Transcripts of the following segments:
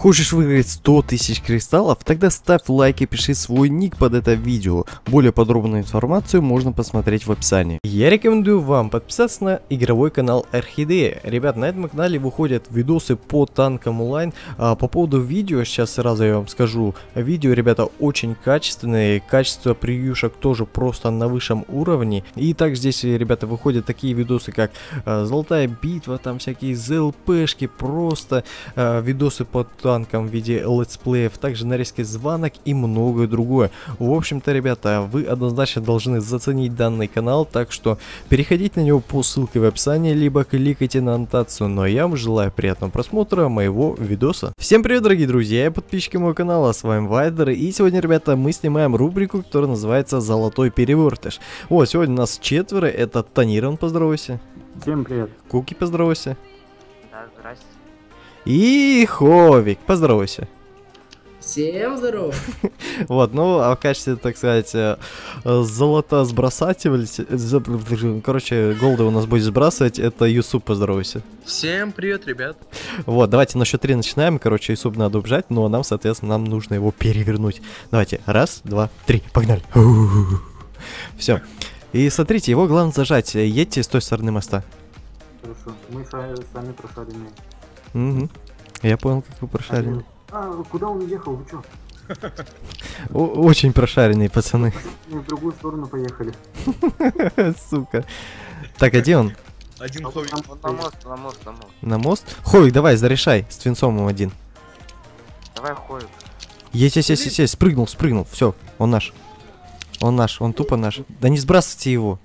Хочешь выиграть 100 тысяч кристаллов? Тогда ставь лайк и пиши свой ник под это видео. Более подробную информацию можно посмотреть в описании. Я рекомендую вам подписаться на игровой канал Орхидея. Ребят, на этом канале выходят видосы по танкам онлайн. По поводу видео, сейчас сразу я вам скажу. Видео, ребята, очень качественные. Качество превьюшек тоже просто на высшем уровне. И также здесь, ребята, выходят такие видосы, как Золотая битва, там всякие ЗЛПшки, просто видосы по танкам в виде летсплеев, также нарезки звонок и многое другое. В общем-то, ребята, вы однозначно должны заценить данный канал, так что переходите на него по ссылке в описании, либо кликайте на аннотацию. Но я вам желаю приятного просмотра моего видоса. Всем привет, дорогие друзья и подписчики моего канала, с вами Вайдер, и сегодня, ребята, мы снимаем рубрику, которая называется «Золотой перевертыш». Вот, сегодня нас четверо, это Танирон, поздоровайся. Всем привет. Куки, поздоровайся. Да, здрасте. И Ховик, поздоровайся. Всем здорово. Вот, ну, а в качестве, так сказать, золотосбросатель, короче, голды у нас будет сбрасывать, это Юсуп, поздоровайся. Всем привет, ребят. Вот, давайте на счет 3 начинаем, короче, Юсуп надо убежать, но нам, соответственно, нам нужно его перевернуть. Давайте, раз, два, три, погнали. Все. И смотрите, его главное зажать, едьте с той стороны моста. Хорошо, мы сами прошаренные. Угу. Я понял, как вы прошарены. Куда он ехал, вы чё? Очень прошаренные пацаны. Мы в другую сторону поехали. Сука. Так, а где он? Один Ховик. На мост. На мост? Ховик, давай, зарешай, с твинцом один. Давай, Ховик. Есть, спрыгнул, все, он наш. Он наш, он тупо наш. Да не сбрасывайте его.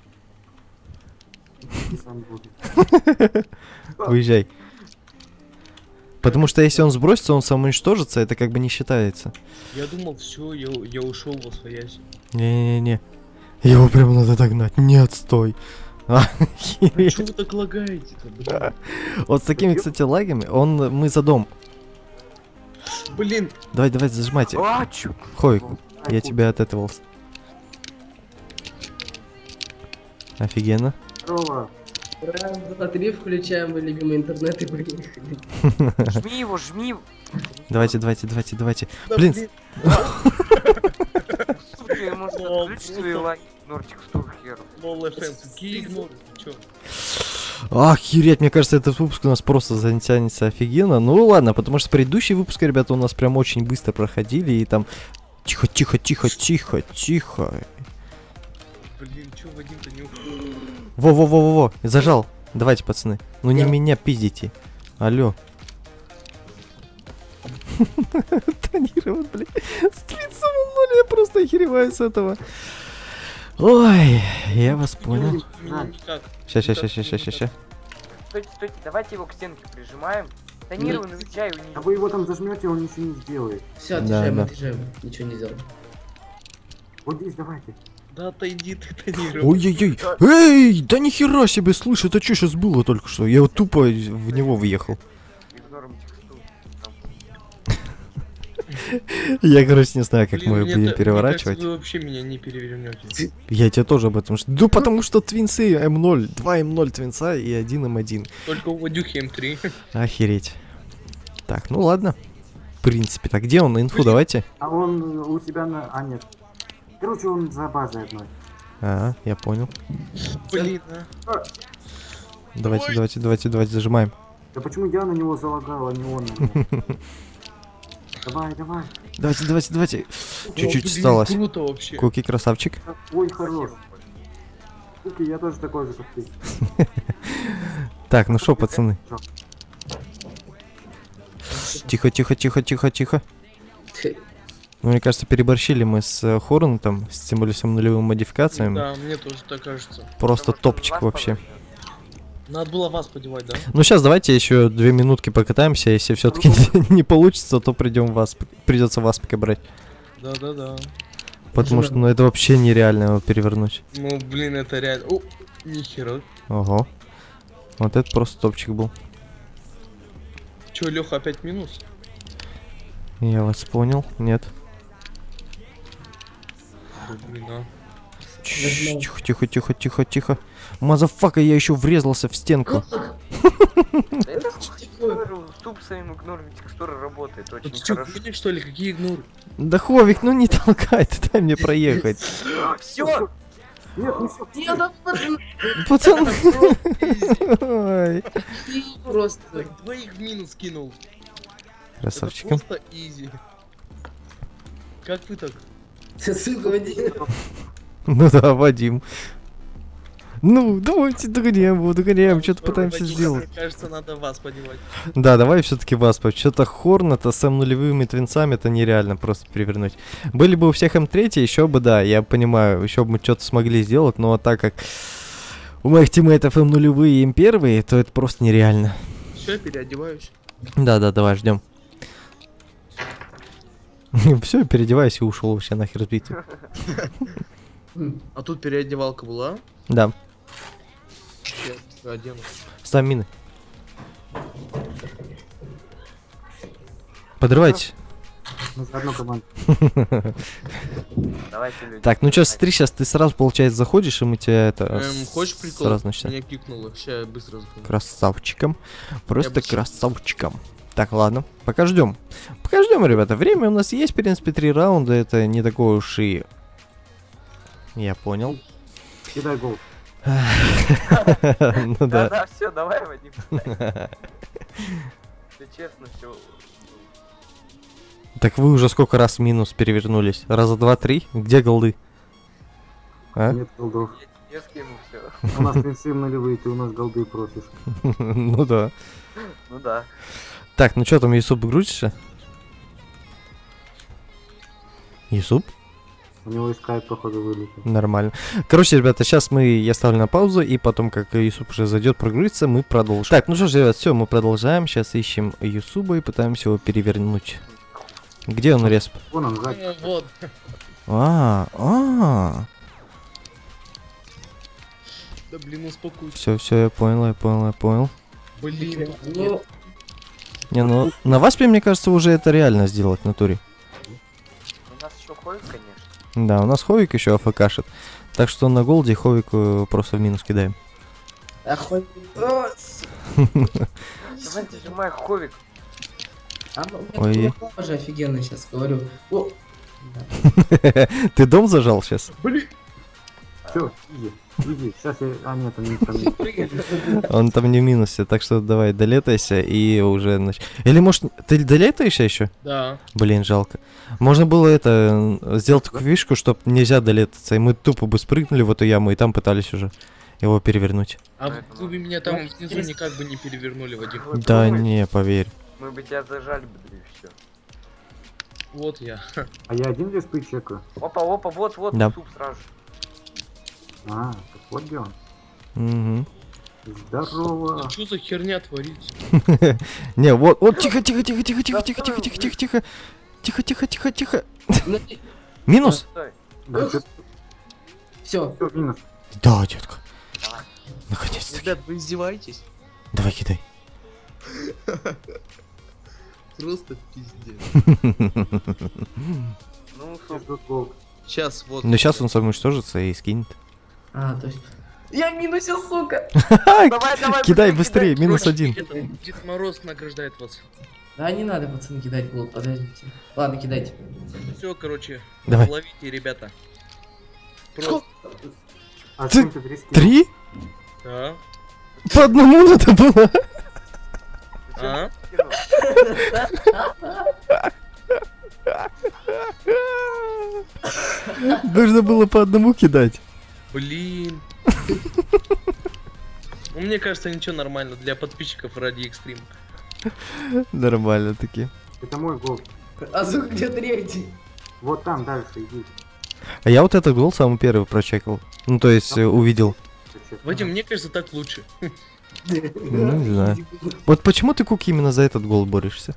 Уезжай. Потому что если он сбросится, он самоуничтожится, это как бы не считается. Я думал, все, я ушел во своясь. Не-не-не. Его прям надо догнать. Нет, стой. Чего вы так лагаете-то, Вот с такими, кстати, лагами, мы за дом. Блин. Давай, зажимайте. Ховик, я тебя отэтовался. Офигенно. Здорово. Раз, два, три, включаем мой любимый интернет и поехали. Жми его, жми. Давайте. Да, Блин. Сука, может отключить свои лайки. Нортик Стурхер. Лол FM, какие игноры, ты чё? Охереть, мне кажется, этот выпуск у нас просто затянется офигенно. Ну ладно, потому что предыдущие выпуски, ребята, у нас прям очень быстро проходили. И там... Тихо. Блин, чё Вадим-то не уходит? Во, зажал. Давайте, пацаны. Ну не меня пиздите. Алло. Тонирован, блин. С твинцом ноль, я просто охереваю с этого. Ой, я вас понял. Никак. Ща. Стойте, давайте его к стенке прижимаем. Тонированный, изучай у А него. вы его там зажмете, он ничего не сделает. Все, отъезжаем, Да. Ничего не сделал. Вот здесь давайте. Да отойди ты, тонированный. Ой-ой-ой. Эй, да нихера себе, слышь, это что сейчас было только что? Я вот тупо в него въехал. Игнорим текстуру. Я, короче, не знаю, как Блин, мы мне будем та- переворачивать. Мне кажется, вы вообще меня не перевернете. Я тебе тоже об этом... Ну, потому что твинцы М0, 2 М0 твинца и 1 М1. Только у Вадюхи М3. Охереть. Так, ну ладно. В принципе, так где он? На инфу давайте. А он у себя на... А, нет. Короче, он за базой одной. А, я понял. Блин, а. Давайте, зажимаем. Да почему я на него залагал, а не он на меня? Давай. Давайте. Чуть-чуть Блин, осталось. круто вообще. Куки, красавчик. Ой, хорош. Куки, я тоже такой же, как ты. Так, ну шо, пацаны. Тихо. Ну, мне кажется, переборщили мы с Хорнетом, тем более с нулевыми модификациями. Да, мне тоже так кажется. Просто топчик вообще. Надо было вас подевать, да? Ну, сейчас давайте еще 2 минутки покатаемся. Если все-таки не получится, то придется вас пока брать. Да. Потому что, ну, это вообще нереально его перевернуть. Ну, блин, это реально... О, нихера. Ого. Вот это просто топчик был. Чё, Леха, опять минус? Я вас понял. Нет. Блин, а. Тихо. Мазафака, я еще врезался в стенку. Да это Что такое? суп своим игнором текстуры работает Вот очень ты что, хорошо. гонишь, что ли? Какие игноры? Да, Ховик, ну не толкай, ты дай мне проехать. Все! Нет, не все. Не, да Пацан. Изи. Ой. просто. Так, двоих в минус кинул. Это Красавчиком. просто изи. Как вы так? Ссылка в отделе. Ну да, Вадим. Ну, давайте догоняем, что-то пытаемся Вадим, сделать. Мне кажется, надо вас поднимать. Да, давай все-таки вас, что-то Хорната с нулевыми твинцами это нереально просто перевернуть. Были бы у всех М3, еще бы, да, я понимаю, еще бы мы что-то смогли сделать, но так как у моих тиммейтов М0 и М1, то это просто нереально. Все, переодеваюсь. Да, давай, ждем. Все, переодевайся и ушел вообще нахер сбить. А тут переодевалка была? Да, Я одену. ставь мины. Подрывайте. Мы за одну команду. Давайте, люди. Так, ну что, смотри, сейчас ты сразу, получается, заходишь, и мы тебя это... Хочешь прикол? Сразу начнем. Меня кикнуло. Сейчас я быстро запомню. Красавчиком. Просто бы- красавчиком. Так, ладно. Пока ждем. Пока ждем, ребята. Время у нас есть, в принципе, 3 раунда. Это не такое уж и... Я понял. Кидай гол. Ну да. Да, все, давай, Вадим. Все честно, все. Так вы уже сколько раз в минус перевернулись? Раза 2-3? Где голды? А? Нет голдов. Я тебе скину все. У нас принцы нулевые, ты у нас голды просишь. Ну да. Ну да. Так, ну что там, Юсуп, грузишься? Юсуп? У него и скайп, походу, вылетел. Нормально. Короче, ребята, сейчас я ставлю на паузу, и потом, как Юсуп уже зайдет, прогрузится, мы продолжим. Так, ну что ж, ребят, все, мы продолжаем. Сейчас ищем Юсуба и пытаемся его перевернуть. Где он, респ? Вон он, сзади. Вот. Да блин, успокойся. Все, я понял. Блин. Ну, Не, ну, на Васпе, мне кажется, уже это реально сделать в натуре. У нас еще ходит, конечно. Да, у нас Ховик еще АФКшит. Так что на голде Ховику просто в минус кидаем. охуеть. Давай зажимай ховик. Ой. Тоже офигенно сейчас говорю. О, Ты дом зажал сейчас? Блин. Все, иди. Иди. Сейчас я... А, нет, он не там. Он там не в минусе, так что давай, долетайся и уже... Или может, ты долетаешься еще? Да. Блин, жалко. Можно было это, сделать такую фишку, чтобы нельзя долетаться, и мы тупо бы спрыгнули в эту яму, и там пытались уже его перевернуть. А вы бы меня там внизу никак бы не перевернули, Вадим. Вот Да думаешь, не, поверь. Мы бы тебя зажали бы, да и все. Вот я. А я один респы чекаю. Опа, вот, Да. суп сразу же. А, так вот где он. Мгм. Здорово. Что за херня творится? Не, вот, тихо. Тихо. ну, Минус? Стой. Да, все. все, минус. Да, детка. Давай. Наконец-то. Ребят, вы издеваетесь? Давай кидай. Просто пиздец. Ну, Сейчас суп. тут гол. Сейчас вот. Но сейчас он самоуничтожится и скинет. А, то есть... Я минусил, сука! Давай, Кидай быстрее, быстрее, минус 1. Дед Мороз награждает вас. Да не надо, пацаны, кидать гол, подождите. Ладно, кидайте. Все, короче, Давай. ловите, ребята. Просто. А Ты- чем ты риски? 3? А? По одному надо было. А? Нужно было по одному кидать. Блин. Ну, мне кажется, ничего, нормально для подписчиков ради экстрим. Нормально таки. Это мой гол. А сука, где третий? Вот там дальше иди. А я вот этот гол самый первый прочекал. Ну, то есть увидел. Вадим, мне кажется, так лучше. Ну, не знаю. Вот почему ты, Куки, именно за этот гол борешься?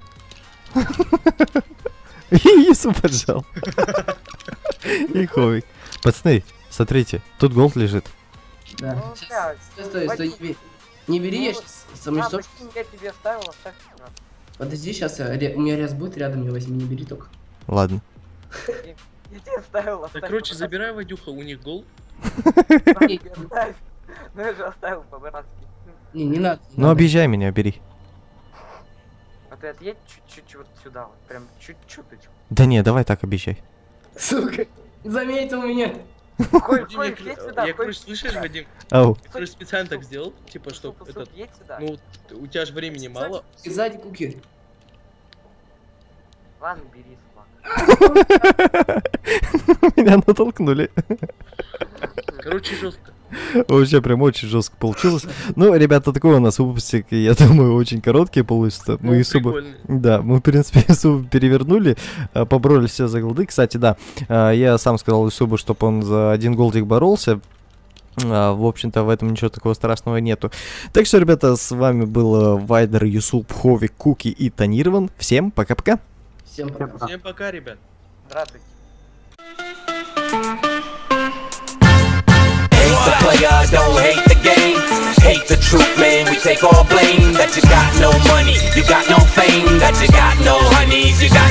И Ису поджал. И Ховик. Пацаны, смотрите, тут гол лежит. Да. Ну, Сейчас, блядь. стой, не бери, я сейчас самоуничтожу. Прикинь, я тебе оставил, оставь. Подожди, сейчас у меня рез будет рядом, не возьми, не бери только. Ладно. Я тебе оставил, Так, короче, забирай, Вадюха, у них гол. Оставь. Ну я же оставил по-братски. Не надо. Ну объезжай меня, бери. А ты отъедь чуть-чуть вот сюда, вот прям чуть-чуть. Да не, давай так объезжай. Сука, заметил меня. Хой, Вадим, едь сюда, я, Хой. короче, слышишь, Вадим? Ау. Я, короче, специально так сделал, типа, чтоб Суп, этот... едь сюда. Ну, у тебя же времени мало. Сзади Куки. Ладно, бери флаг. Меня натолкнули. Короче, жестко. Вообще прям очень жестко получилось. Ну, ребята, такой у нас выпуск, я думаю, очень короткий получится. Ну, Мы субы... прикольно. Да, мы, в принципе, Исубу перевернули, побороли все за голды. Кстати, да, я сам сказал Исубу, чтобы он за 1 голдик боролся. В общем-то, в этом ничего такого страшного нету. Так что, ребята, с вами был Вайдер, Юсуп, Ховик, Куки и Тонирован. Всем пока-пока. Всем пока. Всем пока, ребят. Здравствуйте. Hate the player, don't hate the game. Hate the truth, man, we take all blame. That you got no money, you got no fame. That you got no honeys, you got